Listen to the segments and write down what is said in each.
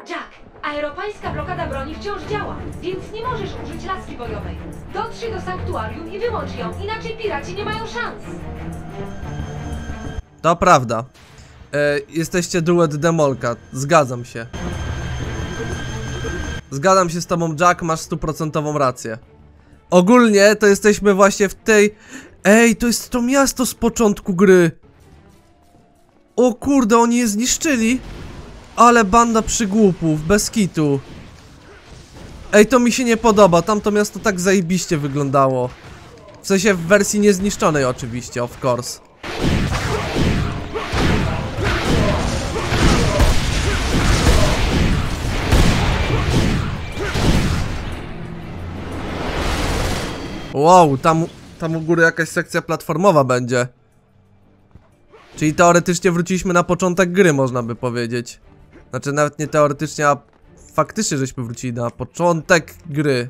Jack, aeropańska blokada broni wciąż działa, więc nie możesz użyć laski bojowej. Dotrzyj do sanktuarium i wyłącz ją, inaczej piraci nie mają szans. To prawda. Jesteście duet Demolka, zgadzam się. Zgadzam się z tobą, Jack, masz 100% rację. Ogólnie to jesteśmy właśnie w tej... Ej, to jest to miasto z początku gry. O kurde, oni je zniszczyli. Ale banda przygłupów, bez kitu. Ej, to mi się nie podoba, tamto miasto tak zajebiście wyglądało. W sensie w wersji niezniszczonej oczywiście, of course. Wow, tam u góry jakaś sekcja platformowa będzie. Czyli teoretycznie wróciliśmy na początek gry, można by powiedzieć. Znaczy nawet nie teoretycznie, a faktycznie żeśmy wrócili na początek gry.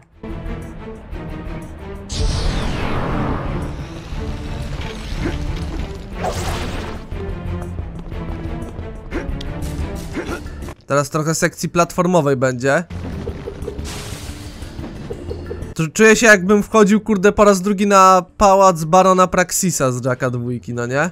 Teraz trochę sekcji platformowej będzie. Czuję się, jakbym wchodził, kurde, po raz drugi na pałac Barona Praxisa z Jacka 2, no nie?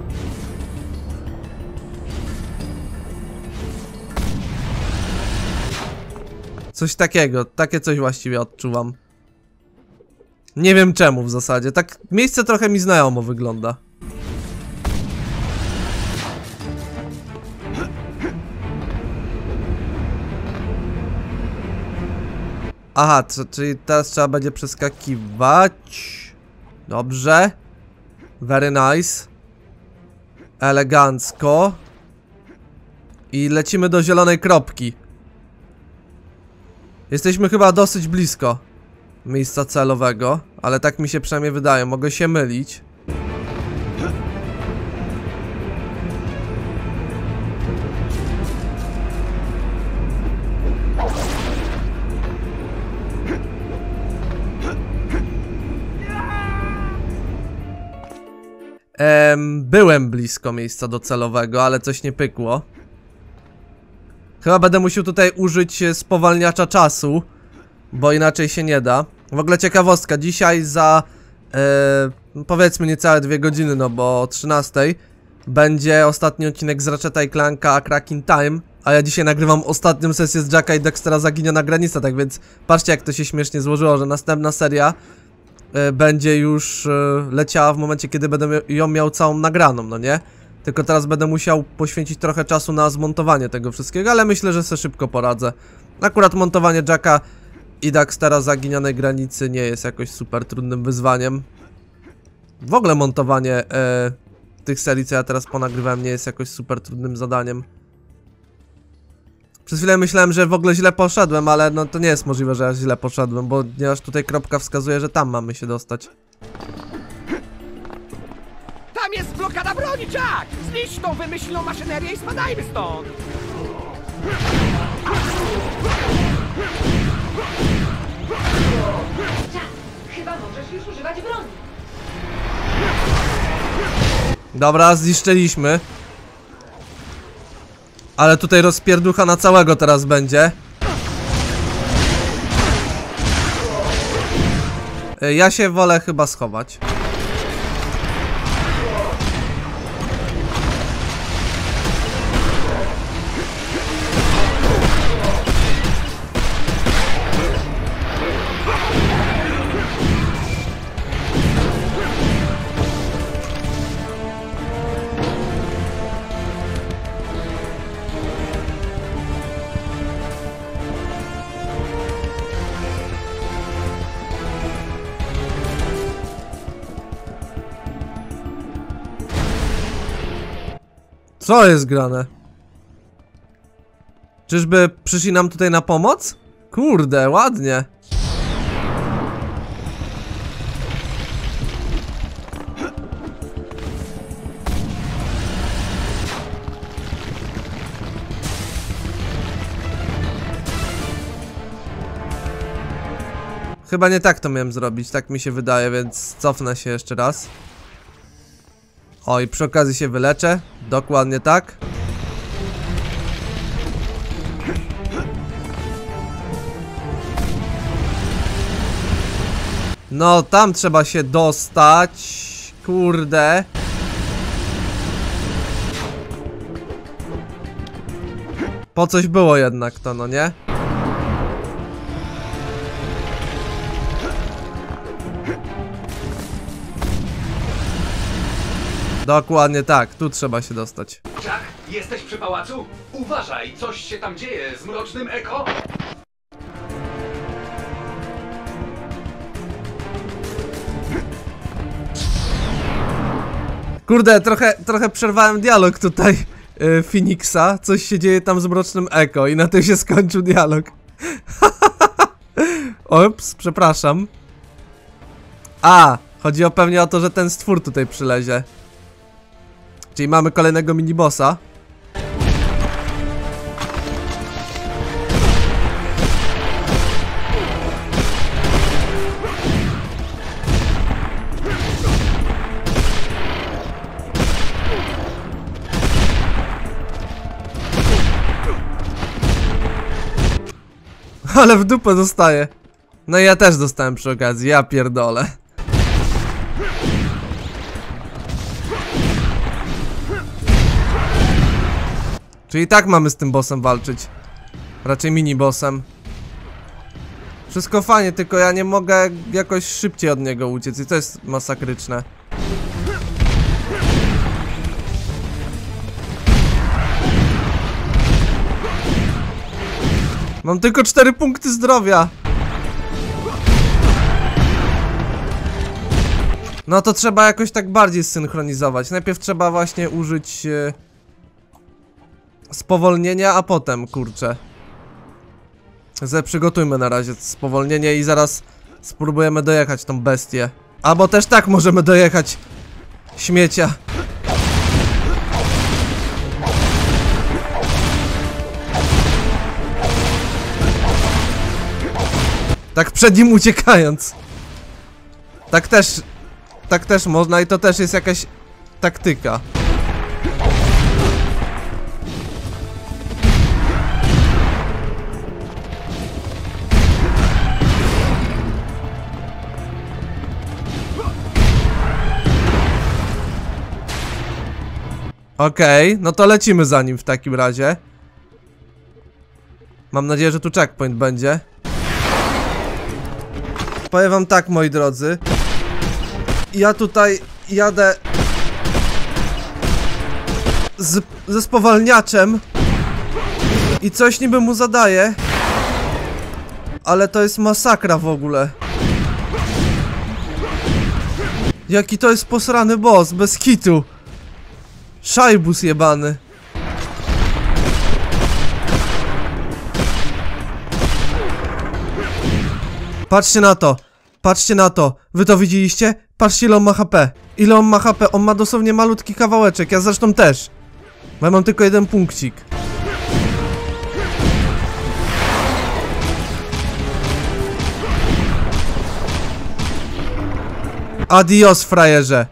Coś takiego, takie coś właściwie odczuwam. Nie wiem czemu w zasadzie, tak miejsce trochę mi znajomo wygląda. Aha, czyli teraz trzeba będzie przeskakiwać. Dobrze. Very nice. Elegancko. I lecimy do zielonej kropki. Jesteśmy chyba dosyć blisko miejsca celowego, ale tak mi się przynajmniej wydaje, mogę się mylić. Byłem blisko miejsca docelowego, ale coś nie pykło. Chyba będę musiał tutaj użyć spowalniacza czasu, bo inaczej się nie da. W ogóle ciekawostka, dzisiaj za powiedzmy niecałe 2 godziny, no bo o 13 będzie ostatni odcinek z Ratcheta i Clanka A Crack in Time, a ja dzisiaj nagrywam ostatnią sesję z Jacka i Dextera Zaginiona Granica, tak więc patrzcie, jak to się śmiesznie złożyło, że następna seria będzie już leciała w momencie, kiedy będę ją miał całą nagraną, no nie? Tylko teraz będę musiał poświęcić trochę czasu na zmontowanie tego wszystkiego, ale myślę, że sobie szybko poradzę. Akurat montowanie Jacka i Dextera Zaginionej Granicy nie jest jakoś super trudnym wyzwaniem. W ogóle montowanie tych serii, co ja teraz ponagrywałem, nie jest jakoś super trudnym zadaniem. Przez chwilę myślałem, że w ogóle źle poszedłem, ale no to nie jest możliwe, że ja źle poszedłem, bo ponieważ tutaj kropka wskazuje, że tam mamy się dostać. Tam jest blokada broni, Jack! Zniszcz tą wymyślną maszynerię i spadajmy stąd! Jack, chyba możesz już używać broni. Dobra, zniszczyliśmy. Ale tutaj rozpierducha na całego teraz będzie. Ja się wolę chyba schować. Co jest grane? Czyżby przyszli nam tutaj na pomoc? Kurde, ładnie. Chyba nie tak to miałem zrobić, tak mi się wydaje, więc cofnę się jeszcze raz. O, i przy okazji się wyleczę. Dokładnie tak. No, tam trzeba się dostać. Kurde. Po coś było jednak to, no nie? Dokładnie tak, tu trzeba się dostać. Jack, jesteś przy pałacu? Uważaj, coś się tam dzieje z mrocznym Eko. Kurde, trochę przerwałem dialog tutaj Phoenixa. Coś się dzieje tam z mrocznym Eko i na tym się skończył dialog. Ops, przepraszam. A, chodzi pewnie o to, że ten stwór tutaj przylezie. Czyli mamy kolejnego minibossa. Ale w dupę dostaję. No i ja też dostałem przy okazji, ja pierdolę. Czyli tak mamy z tym bossem walczyć. Raczej mini-bossem. Wszystko fajnie, tylko ja nie mogę jakoś szybciej od niego uciec i to jest masakryczne. Mam tylko 4 punkty zdrowia. No to trzeba jakoś tak bardziej zsynchronizować. Najpierw trzeba właśnie użyć spowolnienia, a potem, kurczę. Przygotujmy na razie spowolnienie i zaraz spróbujemy dojechać tą bestię. Albo też tak możemy dojechać śmiecia. Tak przed nim uciekając. Tak też można i to też jest jakaś taktyka. Okej, no to lecimy za nim w takim razie. Mam nadzieję, że tu checkpoint będzie. Powiem wam tak, moi drodzy. Ja tutaj jadę ze spowalniaczem i coś niby mu zadaję, ale to jest masakra w ogóle. Jaki to jest posrany boss, bez kitu. Szajbus jebany. Patrzcie na to. Patrzcie na to. Wy to widzieliście? Patrzcie, ile on ma HP. Ile on ma HP. On ma dosłownie malutki kawałeczek. Ja zresztą też. Bo ja mam tylko jeden punkcik. Adios, frajerze.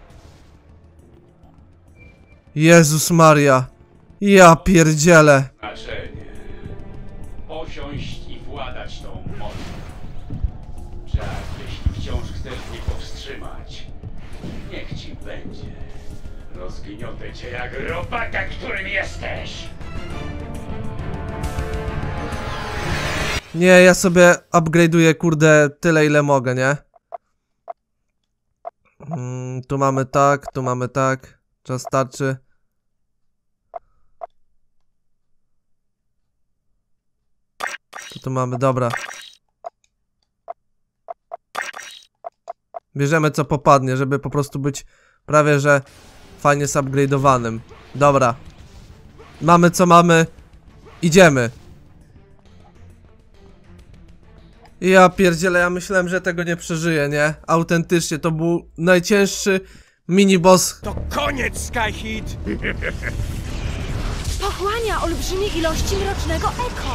Jezus Maria. Ja pierdzielę. Znaczenie. Posiąść i władać tą mocą. Jack, jeśli wciąż chcesz mnie powstrzymać, niech ci będzie. Rozgniotę cię jak robaka, którym jesteś. Nie, ja sobie upgrade'uję, kurde, tyle ile mogę, nie? Tu mamy tak, tu mamy tak. Czas starczy. Tu mamy, dobra. Bierzemy co popadnie, żeby po prostu być prawie że fajnie zupgrade'owanym. Dobra. Mamy co mamy. Idziemy. Ja pierdzielę, ja myślałem, że tego nie przeżyję, nie? Autentycznie, to był najcięższy mini-boss. To koniec, Skyhit! Pochłania olbrzymie ilości mrocznego eko.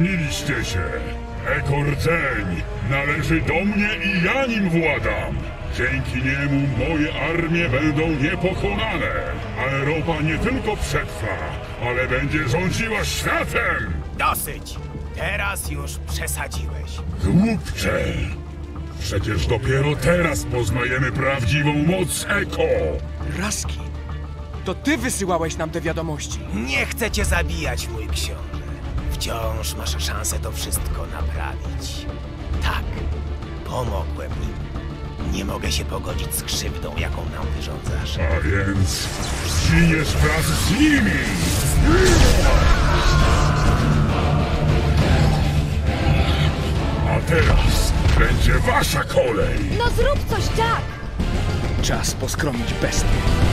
Spóźniliście się. Eko rdzeń należy do mnie i ja nim władam. Dzięki niemu moje armie będą niepokonane. Aeropa nie tylko przetrwa, ale będzie rządziła światem! Dosyć! Teraz już przesadziłeś. Głupcze! Przecież dopiero teraz poznajemy prawdziwą moc Eko! Raski, to ty wysyłałeś nam te wiadomości. Nie chcę cię zabijać, mój książę. Wciąż masz szansę to wszystko naprawić. Tak, pomogłem im. Nie mogę się pogodzić z krzywdą, jaką nam wyrządzasz. A więc zginiesz wraz z nimi! A teraz będzie wasza kolej! No zrób coś, Jack! Czas poskromić bestię.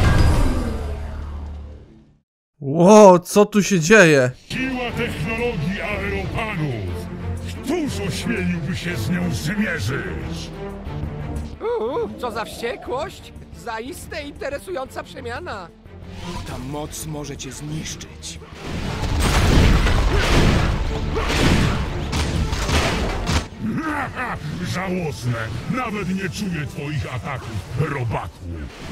Ło, co tu się dzieje? Siła technologii aeropanów! Któż ośmieliłby się z nią zmierzyć? Co za wściekłość! Zaiste interesująca przemiana. Ta moc może cię zniszczyć. Żałosne! Nawet nie czuję twoich ataków, robaku!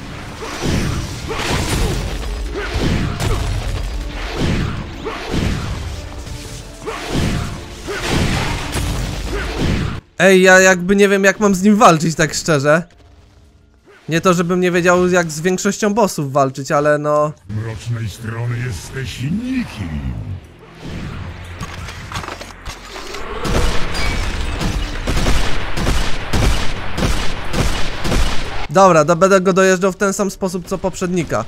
Ej, ja jakby nie wiem, jak mam z nim walczyć, tak szczerze. Nie to, żebym nie wiedział, jak z większością bossów walczyć, ale no... Mrocznej strony jesteś nikim! Dobra, będę go dojeżdżał w ten sam sposób, co poprzednika.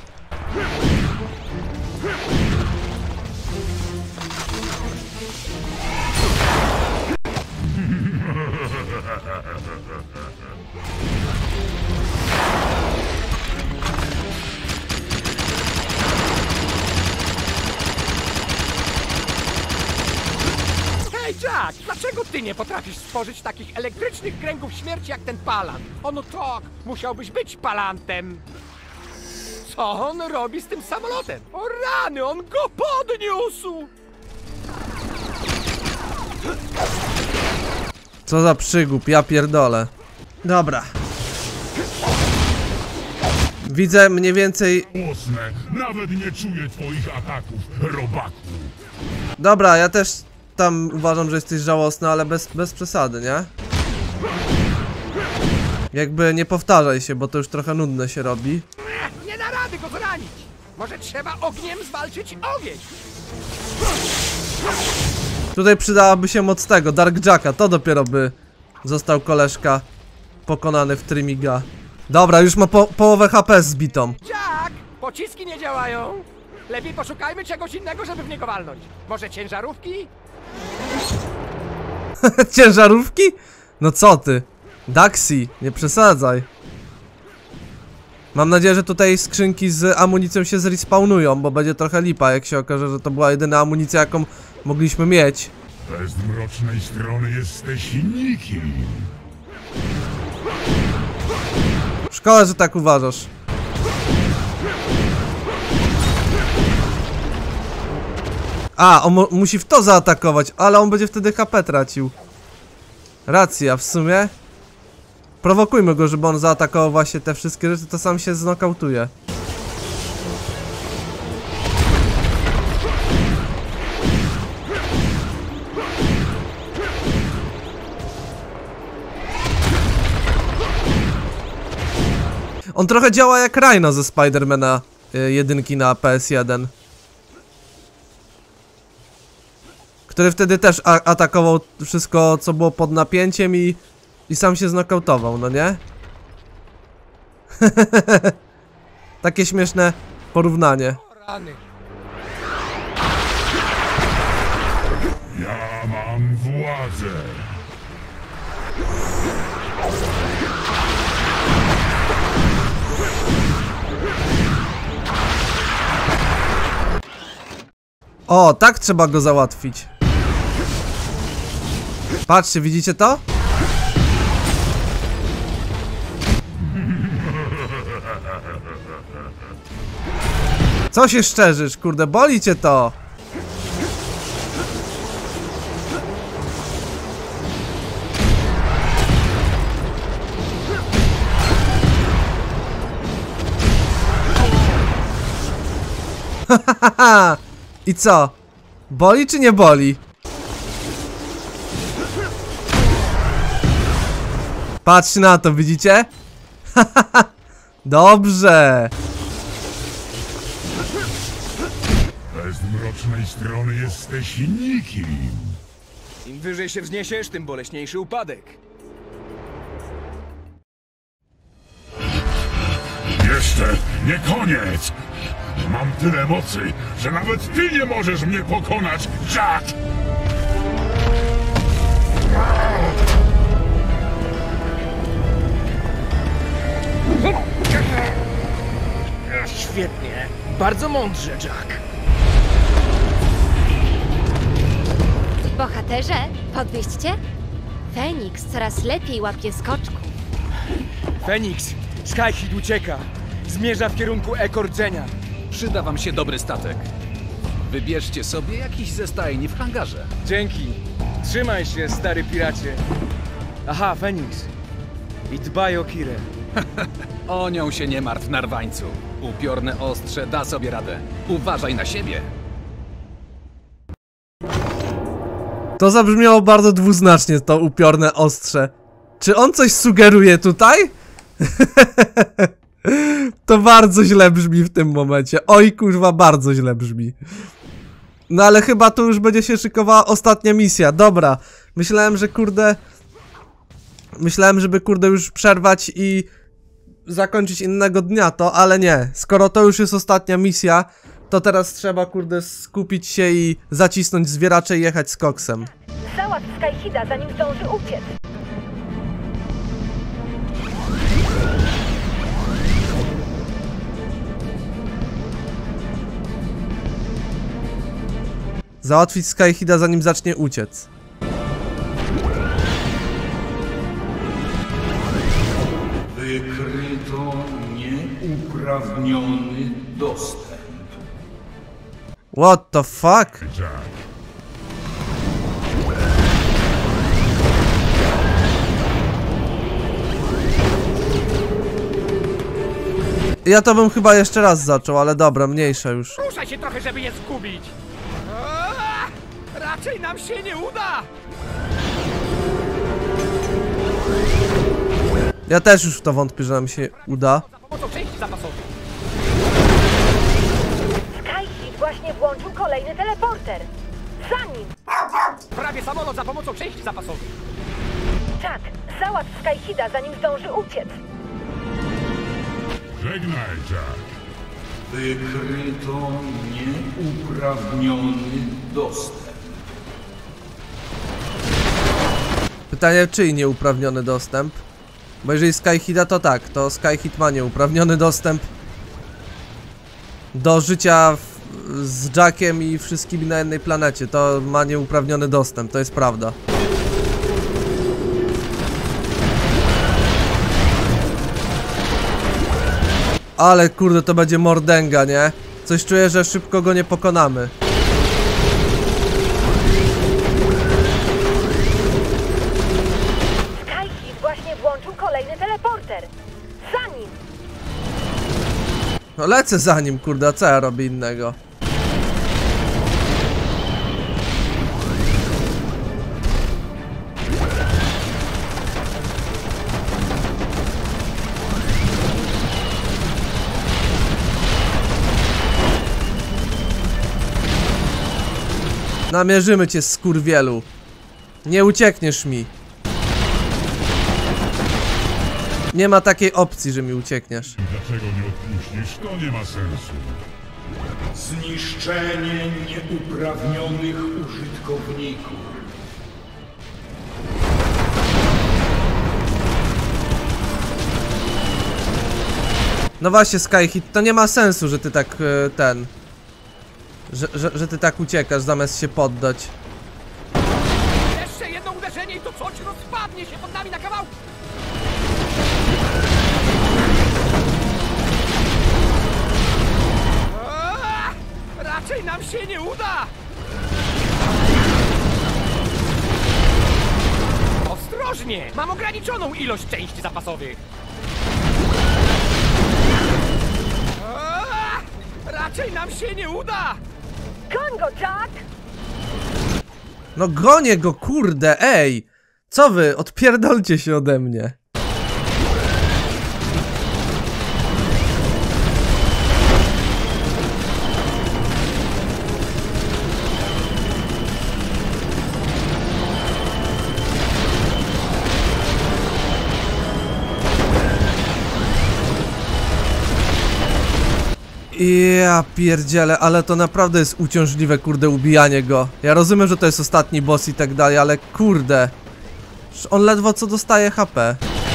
Hej, Jack! Dlaczego ty nie potrafisz stworzyć takich elektrycznych kręgów śmierci jak ten palant? Ono tak, musiałbyś być palantem. Co on robi z tym samolotem? O rany, on go podniósł! Co za przygłup, ja pierdolę. Dobra. Widzę mniej więcej... Żałosne! Nawet nie czuję twoich ataków, robaku! Dobra, ja też tam uważam, że jesteś żałosny, ale bez przesady, nie? Jakby nie powtarzaj się, bo to już trochę nudne się robi. Nie da rady go zranić! Może trzeba ogniem zwalczyć ogień! Tutaj przydałaby się moc tego, Dark Jacka, to dopiero by został koleżka pokonany w Trimiga. Dobra, już ma połowę HP zbitą. Jack! Pociski nie działają! Lepiej poszukajmy czegoś innego, żeby w niego walnąć. Może ciężarówki? Ciężarówki? No co ty? Daxi, nie przesadzaj. Mam nadzieję, że tutaj skrzynki z amunicją się zrespawnują, bo będzie trochę lipa, jak się okaże, że to była jedyna amunicja, jaką mogliśmy mieć. Bez mrocznej strony jesteś nikim! Szkoda, że tak uważasz. A, on musi w to zaatakować, ale on będzie wtedy HP tracił. Racja, w sumie. Prowokujmy go, żeby on zaatakował właśnie te wszystkie rzeczy, to sam się znokautuje. On trochę działa jak Rhino ze Spidermana jedynki na PS1. Który wtedy też atakował wszystko, co było pod napięciem i sam się znokautował, no nie? Takie śmieszne porównanie. O rany! Ja mam władzę! O, tak trzeba go załatwić. Patrzcie, widzicie to? Co się szczerzysz, kurde, boli cię to. I co? Boli czy nie boli? Patrzcie na to, widzicie? Dobrze. Bez mrocznej strony jesteś nikim. Im wyżej się wzniesiesz, tym boleśniejszy upadek. Jeszcze nie koniec! Mam tyle mocy, że nawet ty nie możesz mnie pokonać, Jack! Świetnie. Bardzo mądrze, Jack. Bohaterze, podwieźć cię? Feniks coraz lepiej łapie skoczków. Feniks, Skyhid ucieka. Zmierza w kierunku Ekordzenia. Przyda wam się dobry statek. Wybierzcie sobie jakiś ze stajni w hangarze. Dzięki. Trzymaj się, stary piracie. Aha, Feniks. I dbaj o Kirę. O nią się nie martw, narwańcu. Upiorne ostrze da sobie radę. Uważaj na siebie. To zabrzmiało bardzo dwuznacznie, to upiorne ostrze. Czy on coś sugeruje tutaj? To bardzo źle brzmi w tym momencie. Oj kurwa, bardzo źle brzmi. No ale chyba tu już będzie się szykowała ostatnia misja. Dobra, myślałem, że kurde... Myślałem, żeby kurde już przerwać i zakończyć innego dnia to, ale nie. Skoro to już jest ostatnia misja, to teraz trzeba kurde skupić się i zacisnąć zwieracze i jechać z koksem. Załatw Skyhida, zanim zdąży uciec. Załatwić Skyhida zanim zacznie uciec. Wykryto nieuprawniony dostęp. What the fuck? Jack. Ja to bym chyba jeszcze raz zaczął, ale dobra, mniejsza już. Ruszaj się trochę, żeby je zgubić. Raczej nam się nie uda. Ja też już w to wątpię, że nam się uda. Za pomocą części zapasowych. Skyhid właśnie włączył kolejny teleporter. Za nim! Prawie samolot za pomocą części zapasowych. Jack, załatw Skyhida, zanim zdąży uciec. Żegnaj, Jack. Wykryto nieuprawniony dostęp. Pytanie, czyj nieuprawniony dostęp? Bo jeżeli Skyhida to tak, to Skyhid ma nieuprawniony dostęp do życia z Jackiem i wszystkimi na jednej planecie. To ma nieuprawniony dostęp, to jest prawda. Ale kurde, to będzie mordęga, nie? Coś czuję, że szybko go nie pokonamy. Skyhid właśnie włączył kolejny teleporter. Za nim! No lecę za nim, kurde, a co ja robię innego? Namierzymy cię, skurwielu. Nie uciekniesz mi. Nie ma takiej opcji, że mi uciekniesz. Dlaczego nie odpuścisz? To nie ma sensu. Zniszczenie nieuprawnionych użytkowników. No właśnie, Skyhid, to nie ma sensu, że ty tak, że ty tak uciekasz, zamiast się poddać. Jeszcze jedno uderzenie i to coś rozpadnie się pod nami na kawałki. Raczej nam się nie uda. Ostrożnie! Mam ograniczoną ilość części zapasowych. Raczej nam się nie uda! Goń go, Jack! No gonię go, kurde, ej! Co wy? Odpierdolcie się ode mnie. Ja pierdzielę, ale to naprawdę jest uciążliwe, kurde, ubijanie go. Ja rozumiem, że to jest ostatni boss i tak dalej, ale kurde. On ledwo co dostaje HP.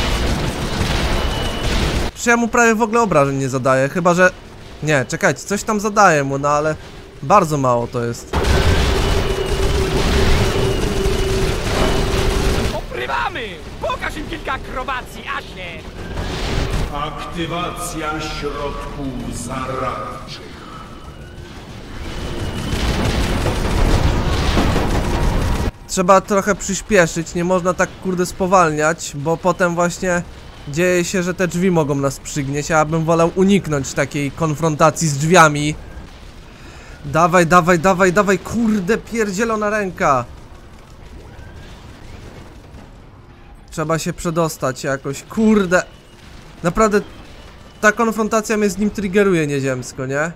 Przecież ja mu prawie w ogóle obrażeń nie zadaję, chyba że... Nie, czekajcie, coś tam zadaję mu, no ale... Bardzo mało to jest. Oprywamy! Pokaż im kilka akrobacji, Asie! Aktywacja środków zaradczych. Trzeba trochę przyspieszyć, nie można tak kurde spowalniać, bo potem właśnie dzieje się, że te drzwi mogą nas przygnieść, a ja bym wolał uniknąć takiej konfrontacji z drzwiami. Dawaj, dawaj, dawaj, dawaj, kurde, pierdzielona ręka. Trzeba się przedostać jakoś, kurde. Naprawdę ta konfrontacja mnie z nim triggeruje nieziemsko, nie?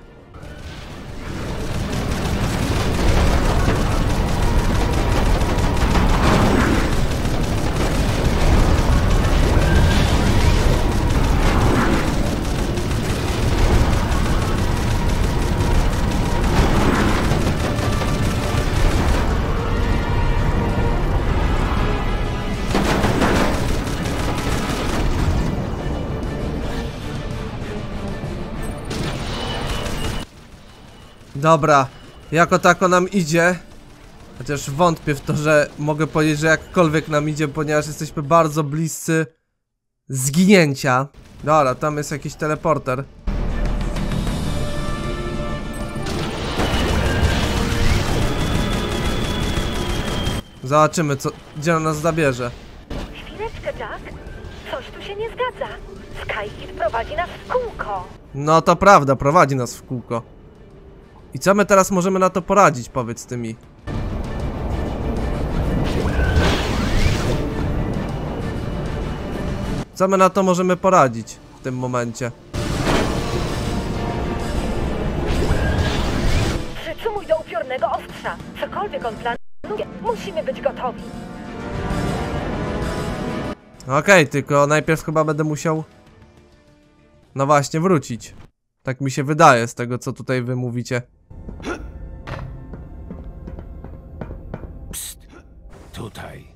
Dobra, jako tako nam idzie. Chociaż wątpię w to, że mogę powiedzieć, że jakkolwiek nam idzie, ponieważ jesteśmy bardzo bliscy zginięcia. Dobra, tam jest jakiś teleporter. Zobaczymy, gdzie on nas zabierze. Chwileczkę, Jack. Coś tu się nie zgadza. Skyhit prowadzi nas w kółko. No to prawda, prowadzi nas w kółko. I co my teraz możemy na to poradzić, powiedz ty mi. Co my na to możemy poradzić w tym momencie? Przycumuj do upiornego ostrza. Cokolwiek on planuje, musimy być gotowi. Okej, tylko najpierw chyba będę musiał... No właśnie, wrócić. Tak mi się wydaje z tego, co tutaj wy mówicie. Psst, tutaj.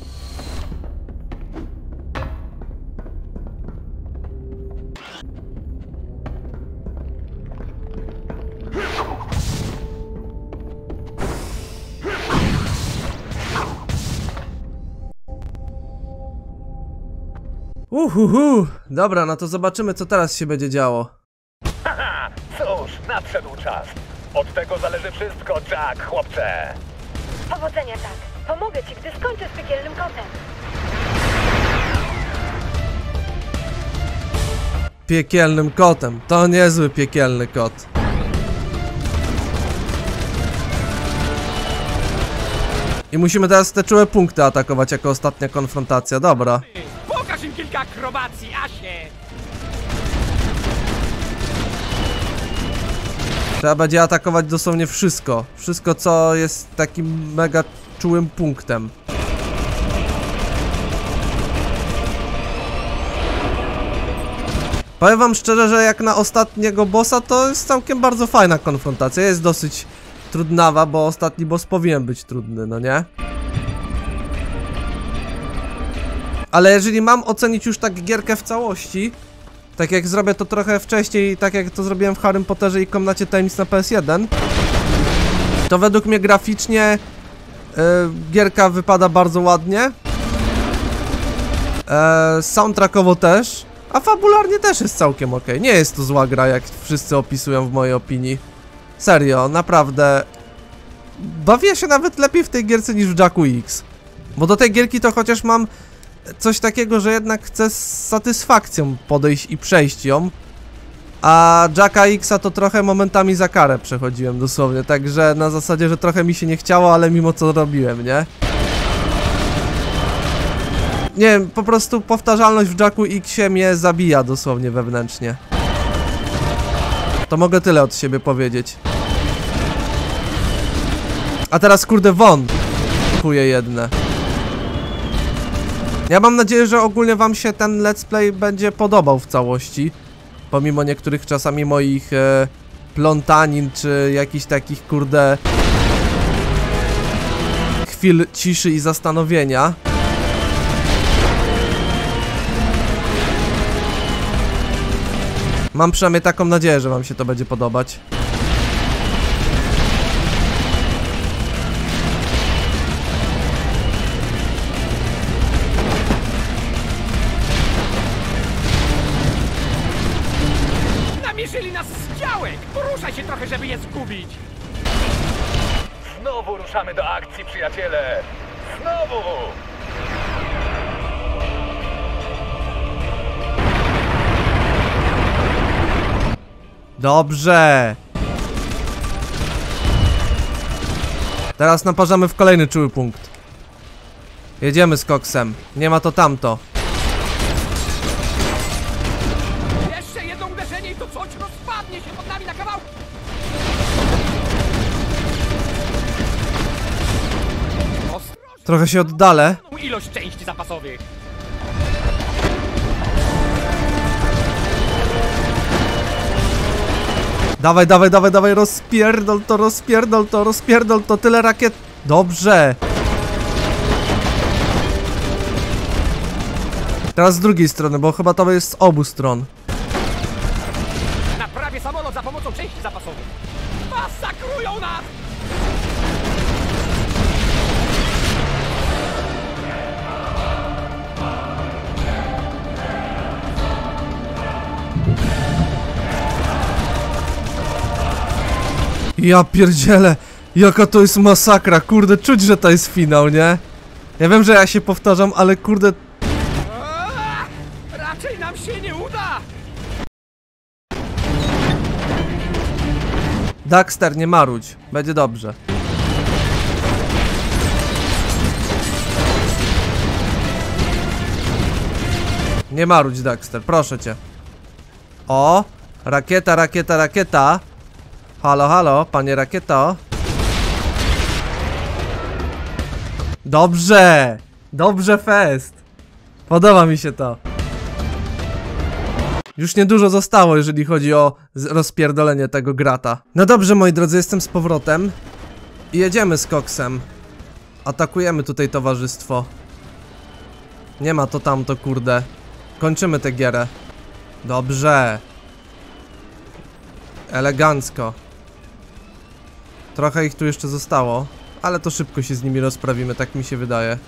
Dobra, no to zobaczymy, co teraz się będzie działo. Haha, cóż, nadszedł czas. Od tego zależy wszystko, Jack, chłopcze. Powodzenia, Jack. Pomogę ci, gdy skończę z piekielnym kotem. Piekielnym kotem. To niezły piekielny kot. I musimy teraz te czułe punkty atakować jako ostatnia konfrontacja, dobra. Pokaż im kilka akrobacji, Asie! Trzeba będzie atakować dosłownie wszystko. Wszystko, co jest takim mega czułym punktem. Powiem wam szczerze, że jak na ostatniego bossa, to jest całkiem bardzo fajna konfrontacja. Jest dosyć trudnawa, bo ostatni boss powinien być trudny, no nie? Ale jeżeli mam ocenić już tak gierkę w całości, tak jak zrobię to trochę wcześniej, tak jak to zrobiłem w Harrym Potterze i Komnacie Tajemnic na PS1, to według mnie graficznie gierka wypada bardzo ładnie. Soundtrackowo też, a fabularnie też jest całkiem ok. Nie jest to zła gra, jak wszyscy opisują w mojej opinii. Serio, naprawdę. Bawię się nawet lepiej w tej gierce niż w Jacku X. Bo do tej gierki to chociaż mam coś takiego, że jednak chcę z satysfakcją podejść i przejść ją. A Jacka Xa to trochę momentami za karę przechodziłem dosłownie, także na zasadzie, że trochę mi się nie chciało, ale mimo co robiłem, nie? Nie wiem, po prostu powtarzalność w Jacku Xie mnie zabija dosłownie wewnętrznie. To mogę tyle od siebie powiedzieć. A teraz kurde won. Chuje jedne. Ja mam nadzieję, że ogólnie wam się ten let's play będzie podobał w całości. Pomimo niektórych czasami moich plątanin, czy jakichś takich kurde chwil ciszy i zastanowienia. Mam przynajmniej taką nadzieję, że wam się to będzie podobać. Namierzyli nas z działek! Poruszaj się trochę, żeby je zgubić! Znowu ruszamy do akcji, przyjaciele! Znowu! Dobrze. Teraz naparzamy w kolejny czuły punkt. Jedziemy z koksem. Nie ma to tamto. Jeszcze jedno uderzenie i to coś rozpadnie się pod nami na kawałki! Ostrożnie! Trochę się oddalę. Ilość części zapasowych! Dawaj, dawaj, dawaj, dawaj, rozpierdol to, rozpierdol to, rozpierdol to, tyle rakiet. Dobrze. Teraz z drugiej strony, bo chyba to jest z obu stron. Naprawię samolot za pomocą części zapasowych! Masakrują nas! Ja pierdzielę, jaka to jest masakra, kurde, czuć, że to jest finał, nie? Ja wiem, że ja się powtarzam, ale kurde... Raczej nam się nie uda! Daxter, nie marudź, będzie dobrze. Nie marudź, Daxter, proszę cię. O, rakieta, rakieta, rakieta. Halo, halo, panie rakieto. Dobrze! Dobrze, fest! Podoba mi się to. Już niedużo zostało, jeżeli chodzi o rozpierdolenie tego grata. No dobrze, moi drodzy, jestem z powrotem. I jedziemy z koksem. Atakujemy tutaj towarzystwo. Nie ma to tamto, kurde. Kończymy tę gierę. Dobrze. Elegancko. Trochę ich tu jeszcze zostało, ale to szybko się z nimi rozprawimy, tak mi się wydaje.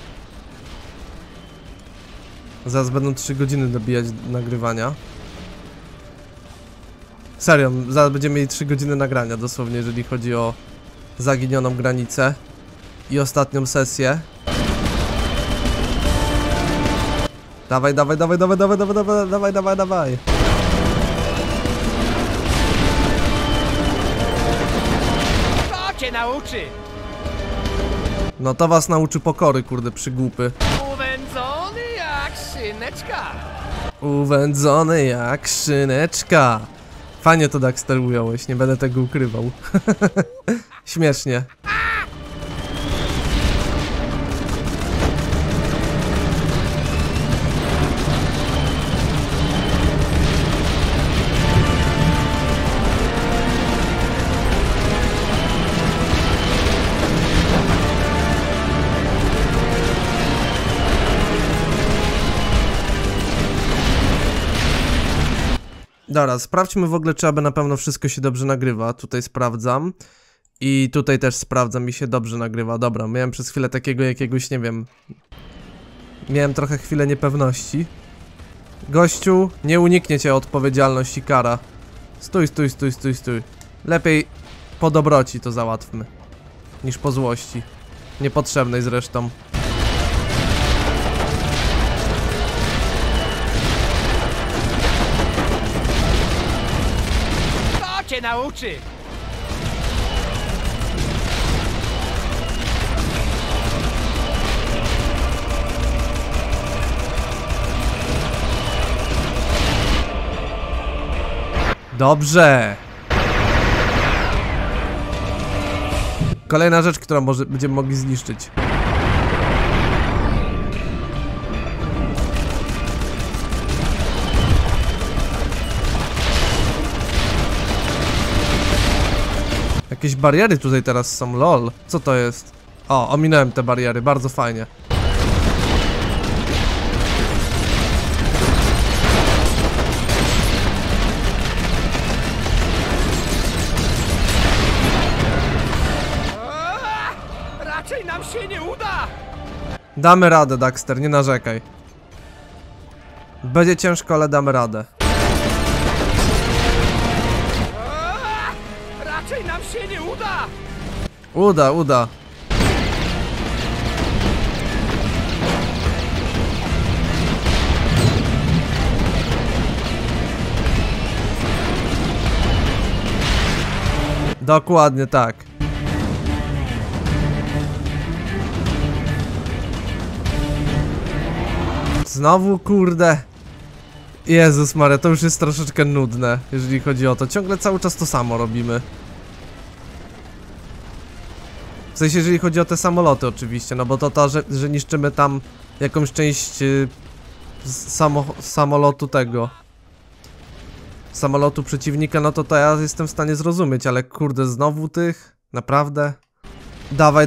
Zaraz będą 3 godziny dobijać nagrywania. Serio, zaraz będziemy mieli 3 godziny nagrania dosłownie, jeżeli chodzi o zaginioną granicę i ostatnią sesję. Dawaj, dawaj, dawaj, dawaj, dawaj, dawaj, dawaj, dawaj, dawaj, dawaj. Cię nauczy! No to was nauczy pokory, kurde, przygłupy. Uwędzony jak szyneczka! Uwędzony jak szyneczka. Fajnie to Daxter ująłeś, nie będę tego ukrywał. Śmiesznie. Dobra, sprawdźmy w ogóle, czy aby na pewno wszystko się dobrze nagrywa. Tutaj sprawdzam. I tutaj też sprawdzam, mi się dobrze nagrywa. Dobra, miałem przez chwilę takiego jakiegoś, nie wiem... Miałem trochę chwilę niepewności. Gościu, nie uniknie cię odpowiedzialność i kara. Stój, stój, stój, stój, stój. Lepiej po dobroci to załatwmy, niż po złości. Niepotrzebnej zresztą. cię nauczy! Dobrze. Kolejna rzecz, którą może będziemy mogli zniszczyć. Jakieś bariery tutaj teraz są, lol. Co to jest? O, ominąłem te bariery, bardzo fajnie. Raczej nam się nie uda! Damy radę, Daxter, nie narzekaj. Będzie ciężko, ale damy radę. Raczej nam się nie uda! Uda. Dokładnie tak. Znowu, kurde. Jezus Maria, to już jest troszeczkę nudne, jeżeli chodzi o to. Ciągle cały czas to samo robimy. W sensie, jeżeli chodzi o te samoloty oczywiście, no bo to, że niszczymy tam jakąś część samolotu tego. Samolotu przeciwnika, no to ja jestem w stanie zrozumieć, ale kurde, znowu tych? Naprawdę? Dawaj,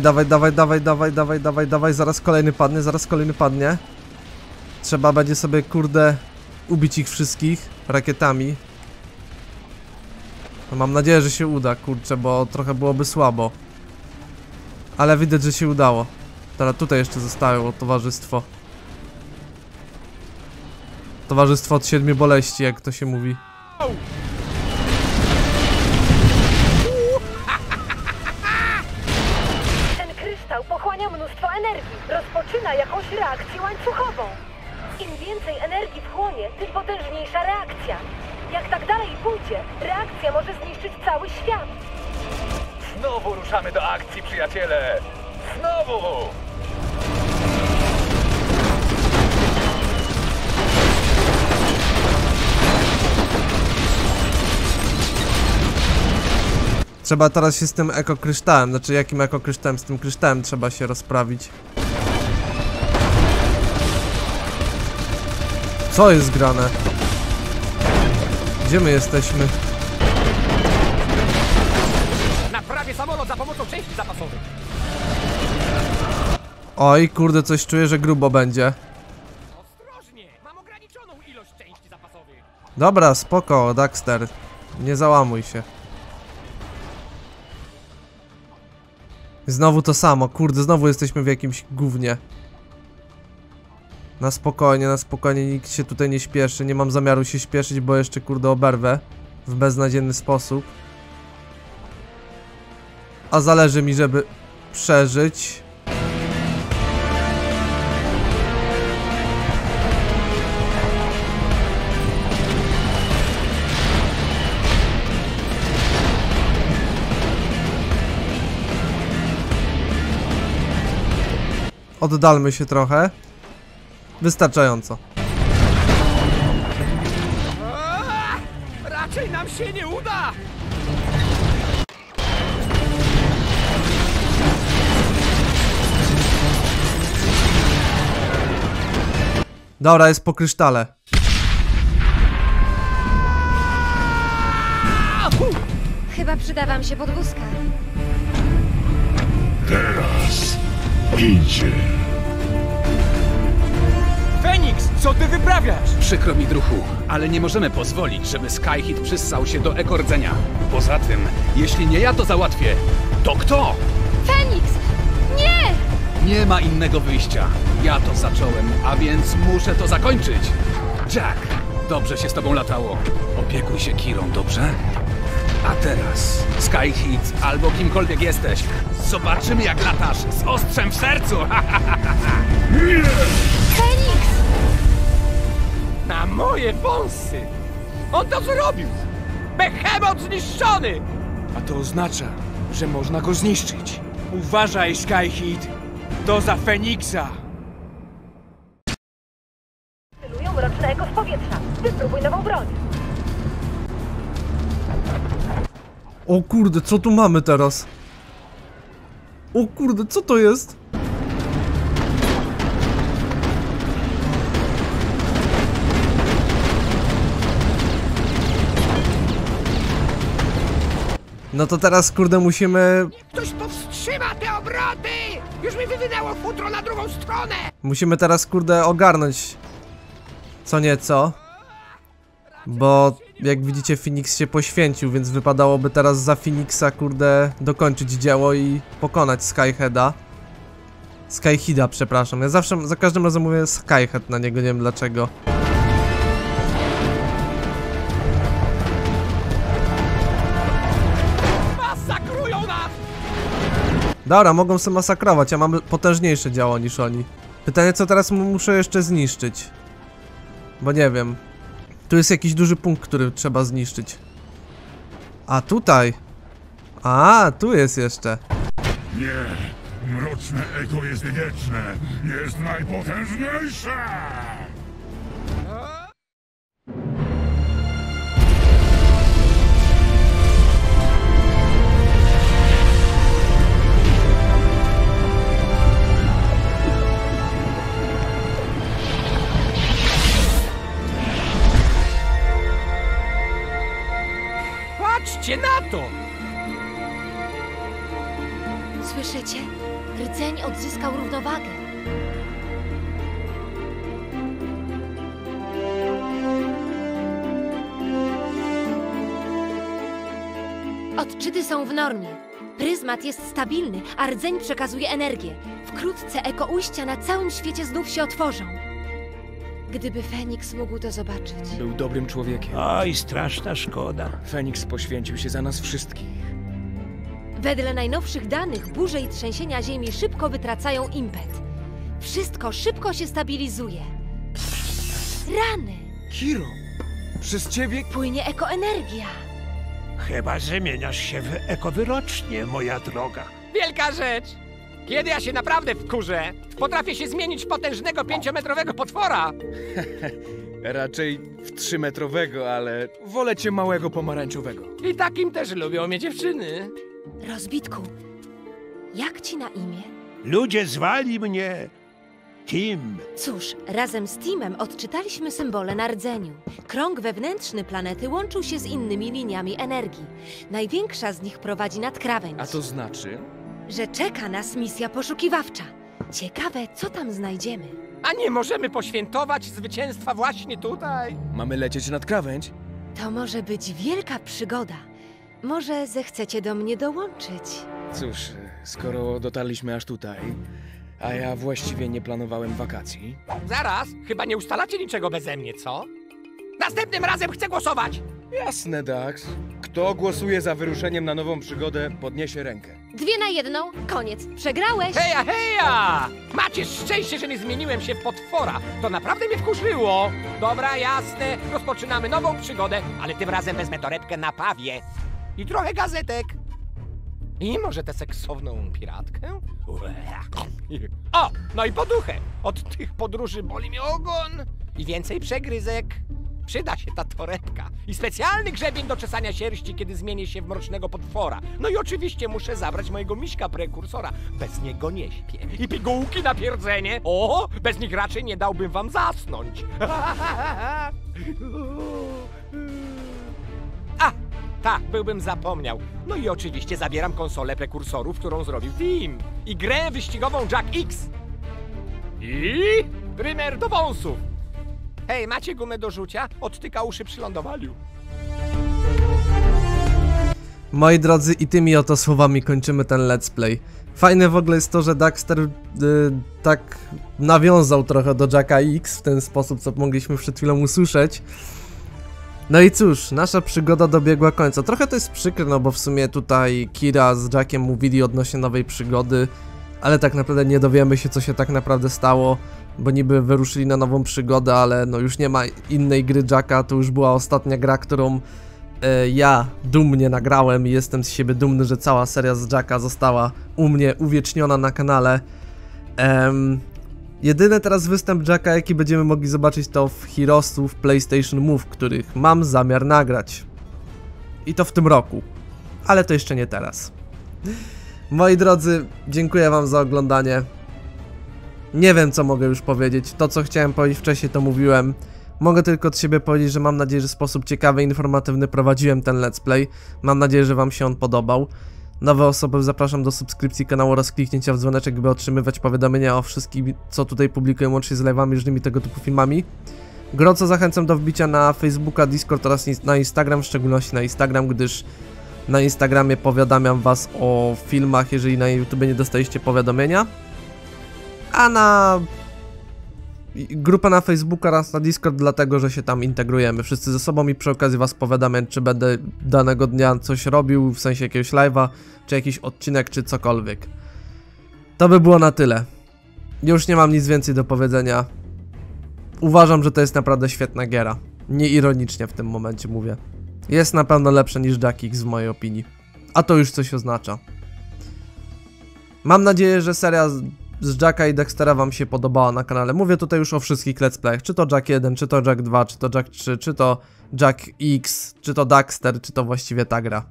zaraz kolejny padnie. Trzeba będzie sobie, kurde, ubić ich wszystkich rakietami. No mam nadzieję, że się uda, kurczę, bo trochę byłoby słabo. Ale widać, że się udało. Teraz tutaj jeszcze zostało towarzystwo. Towarzystwo od 7 boleści, jak to się mówi. Ten kryształ pochłania mnóstwo energii. Rozpoczyna jakąś reakcję łańcuchową. Im więcej energii wchłonie, tym potężniejsza reakcja. Jak tak dalej pójdzie, reakcja może zniszczyć cały świat. Znowu ruszamy do akcji, przyjaciele! Znowu! Trzeba teraz się z tym ekokryształem, znaczy jakim ekokryształem? Z tym kryształem trzeba się rozprawić. Co jest grane? Gdzie my jesteśmy? Naprawię samolot za pomocą części zapasowych. Oj, kurde, coś czuję, że grubo będzie. Ostrożnie! Mam ograniczoną ilość części zapasowych. Dobra, spoko, Daxter. Nie załamuj się. Znowu to samo, kurde, znowu jesteśmy w jakimś gównie. Na spokojnie, nikt się tutaj nie śpieszy. Nie mam zamiaru się śpieszyć, bo jeszcze, kurde, oberwę w beznadziejny sposób. A zależy mi, żeby przeżyć. Oddalmy się trochę. Wystarczająco. Raczej nam się nie uda! Dobra, jest po krysztale. Chyba przyda wam się podwózka. Teraz idzie. Feniks, co ty wyprawiasz? Przykro mi, druhu, ale nie możemy pozwolić, żeby Skyhit przyssał się do ekordzenia. Poza tym, jeśli nie ja to załatwię, to kto? Feniks! Nie! Nie ma innego wyjścia. Ja to zacząłem, a więc muszę to zakończyć. Jack, dobrze się z tobą latało. Opiekuj się Kirą, dobrze? A teraz, Skyhit albo kimkolwiek jesteś, zobaczymy jak latasz z ostrzem w sercu. Na moje wąsy! On to zrobił! Behemoth zniszczony! A to oznacza, że można go zniszczyć. Uważaj, Skyhit! To za Feniksa! Celują mroczne eko z powietrza. Wypróbuj nową broń. O kurde, co tu mamy teraz? O kurde, co to jest? No to teraz, kurde, musimy... Ktoś powstrzyma te obroty! Już mi wywinęło futro na drugą stronę! Musimy teraz, kurde, ogarnąć co nieco. Bo, jak widzicie, Phoenix się poświęcił, więc wypadałoby teraz za Phoenixa, kurde, dokończyć dzieło i pokonać Skyheada. Skyheada, przepraszam. Ja zawsze, za każdym razem mówię Skyhead na niego, nie wiem dlaczego. Masakrują nas! Dobra, mogą sobie masakrować, ja mam potężniejsze działo niż oni. Pytanie, co teraz muszę jeszcze zniszczyć? Bo nie wiem. Tu jest jakiś duży punkt, który trzeba zniszczyć. A tutaj. A, tu jest jeszcze. Nie! Mroczne ego jest wieczne! Jest najpotężniejsze! Patrzcie na to! Słyszycie? Rdzeń odzyskał równowagę. Odczyty są w normie. Pryzmat jest stabilny, a rdzeń przekazuje energię. Wkrótce eko ujścia na całym świecie znów się otworzą. Gdyby Feniks mógł to zobaczyć. Był dobrym człowiekiem. Oj, straszna szkoda. Feniks poświęcił się za nas wszystkich. Wedle najnowszych danych burze i trzęsienia ziemi szybko wytracają impet. Wszystko szybko się stabilizuje. Rany! Kiro! Przez ciebie... Płynie ekoenergia. Chyba zamieniasz się w ekowyrocznie, moja droga. Wielka rzecz! Kiedy ja się naprawdę wkurzę, potrafię się zmienić w potężnego 5-metrowego potwora! Raczej w 3-metrowego, ale wolę cię małego pomarańczowego. I takim też lubią mnie dziewczyny. Rozbitku, jak ci na imię? Ludzie zwali mnie Tim. Cóż, razem z Timem odczytaliśmy symbole na rdzeniu. Krąg wewnętrzny planety łączył się z innymi liniami energii. Największa z nich prowadzi nad krawędź. A to znaczy? Że czeka nas misja poszukiwawcza. Ciekawe, co tam znajdziemy. A nie możemy poświętować zwycięstwa właśnie tutaj? Mamy lecieć nad krawędź? To może być wielka przygoda. Może zechcecie do mnie dołączyć. Cóż, skoro dotarliśmy aż tutaj, a ja właściwie nie planowałem wakacji. Zaraz, chyba nie ustalacie niczego beze mnie, co? Następnym razem chcę głosować! Jasne, Dax. Kto głosuje za wyruszeniem na nową przygodę, podniesie rękę. 2 na 1, koniec. Przegrałeś! Heja, heja! Macie szczęście, że nie zmieniłem się w potwora. To naprawdę mnie wkurzyło. Dobra, jasne, rozpoczynamy nową przygodę, ale tym razem wezmę torebkę na pawie. I trochę gazetek. I może tę seksowną piratkę? O, no i poduchę. Od tych podróży boli mnie ogon. I więcej przegryzek. Przyda się ta torebka. I specjalny grzebień do czesania sierści, kiedy zmienię się w mrocznego potwora. No i oczywiście muszę zabrać mojego miśka prekursora. Bez niego nie śpię. I pigułki na pierdzenie. O, bez nich raczej nie dałbym wam zasnąć. A, tak, byłbym zapomniał. No i oczywiście zabieram konsolę prekursorów, którą zrobił Tim. I grę wyścigową Jack X. I prymer do wąsów. Hej, macie gumę do rzucia? Odtyka uszy przy lądowaniu. Moi drodzy, i tymi oto słowami kończymy ten let's play. Fajne w ogóle jest to, że Daxter tak nawiązał trochę do Jacka X w ten sposób, co mogliśmy przed chwilą usłyszeć. No i cóż, nasza przygoda dobiegła końca. Trochę to jest przykre, no bo w sumie tutaj Kira z Jackiem mówili odnośnie nowej przygody, ale tak naprawdę nie dowiemy się, co się tak naprawdę stało, bo niby wyruszyli na nową przygodę, ale no już nie ma innej gry Jacka, to już była ostatnia gra, którą ja dumnie nagrałem i jestem z siebie dumny, że cała seria z Jacka została u mnie uwieczniona na kanale. Jedyny teraz występ Jacka, jaki będziemy mogli zobaczyć, to w Heroesów PlayStation Move, których mam zamiar nagrać. I to w tym roku. Ale to jeszcze nie teraz. Moi drodzy, dziękuję wam za oglądanie. Nie wiem, co mogę już powiedzieć. To, co chciałem powiedzieć wcześniej, to mówiłem. Mogę tylko od siebie powiedzieć, że mam nadzieję, że w sposób ciekawy i informatywny prowadziłem ten let's play. Mam nadzieję, że wam się on podobał. Nowe osoby zapraszam do subskrypcji kanału oraz kliknięcia w dzwoneczek, by otrzymywać powiadomienia o wszystkim, co tutaj publikuję, łącznie z live'ami i różnymi tego typu filmami. Gorąco zachęcam do wbicia na Facebooka, Discord oraz na Instagram, w szczególności na Instagram, gdyż na Instagramie powiadamiam was o filmach, jeżeli na YouTube nie dostaliście powiadomienia. A na grupę na Facebooka oraz na Discord, dlatego że się tam integrujemy wszyscy ze sobą i przy okazji was powiadamiam, czy będę danego dnia coś robił, w sensie jakiegoś live'a, czy jakiś odcinek, czy cokolwiek. To by było na tyle. Już nie mam nic więcej do powiedzenia. Uważam, że to jest naprawdę świetna giera. Nieironicznie w tym momencie mówię. Jest na pewno lepsze niż Jack X w mojej opinii. A to już coś oznacza. Mam nadzieję, że seria z Jacka i Dextera wam się podobała na kanale. Mówię tutaj już o wszystkich let's playach. Czy to Jack 1, czy to Jack 2, czy to Jack 3, czy to Jack X, czy to Daxter, czy to właściwie ta gra.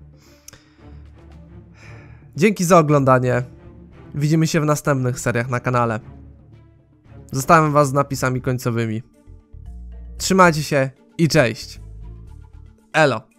Dzięki za oglądanie. Widzimy się w następnych seriach na kanale. Zostawiam was z napisami końcowymi. Trzymajcie się i cześć. Elo.